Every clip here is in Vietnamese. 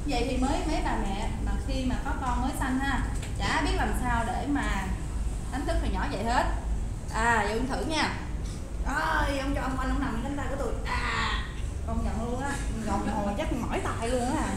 Vậy thì mấy bà mẹ mà khi mà có con mới sanh ha, chả biết làm sao để mà đánh thức hồi nhỏ vậy hết. Vậy con thử nha. Rồi ông cho ông nằm cánh tay của tôi. Công nhận luôn á, gồng hồi chắc mỏi tay luôn á.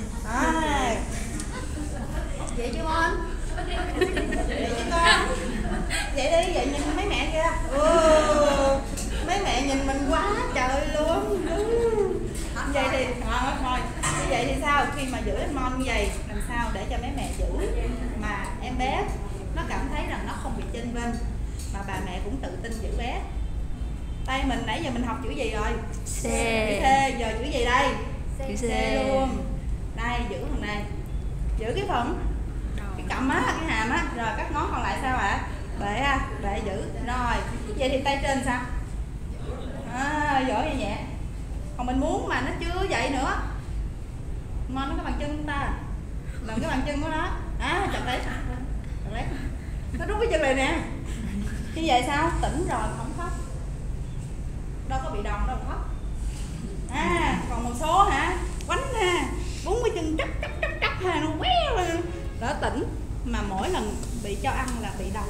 Vậy chứ con? Vậy chứ con? Vậy đi, vậy nhìn mấy mẹ kìa. Mấy mẹ nhìn mình quá trời luôn. Vậy thì thôi. Như vậy thì sao? Khi mà giữ em mon như vậy, làm sao để cho mấy mẹ giữ mà em bé nó cảm thấy rằng nó không bị chênh vênh, mà bà mẹ cũng tự tin giữ bé. Tay mình nãy giờ mình học chữ gì rồi? C. Chữ C, giờ chữ gì đây? Chữ C luôn. Đây, giữ phần này. Giữ cái phần cái cằm á, cái hàm á, rồi các ngón còn lại sao ạ? Bệ giữ. Rồi, vậy thì tay trên sao? Giỏi vậy nhẹ. Còn mình muốn mà nó chưa vậy nữa, mon nó cái bàn chân của ta, làm cái bàn chân của nó, chặt lấy, nó rút cái chân này nè. Như vậy sao? Tỉnh rồi không khóc, đâu có bị đòn đâu khóc. Còn một số hả, quánh ha, búng cái chân chắc ha, nó quéo lên, đó tỉnh. Mà mỗi lần bị cho ăn là bị đòn.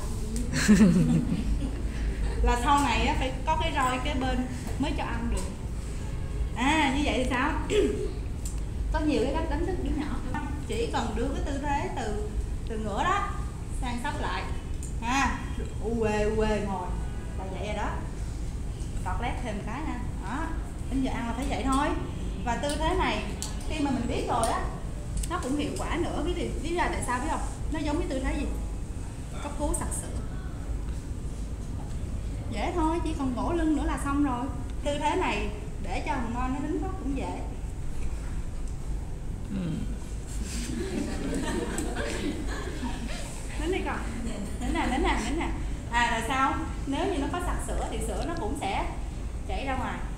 Là sau này á, phải có cái roi kế bên mới cho ăn được. Như vậy thì sao? Có nhiều cái cách đánh thức đứa nhỏ. Chỉ cần đưa cái tư thế từ ngửa đó sang sắp lại, quê ngồi là vậy rồi đó. Cọt lét thêm một cái nè, đó. Đến giờ ăn là phải vậy thôi. Và tư thế này khi mà mình biết rồi á, nó cũng hiệu quả nữa. Biết ra tại sao biết không? Nó giống cái tư thế gì? Cấp cứu sặc sữa. Dễ thôi, chỉ còn gỗ lưng nữa là xong rồi. Tư thế này để cho thằng con nó đứng đó cũng dễ. Đến đi con. Đến nè. Rồi sao? Nếu như nó có sặc sữa thì sữa nó cũng sẽ chảy ra ngoài.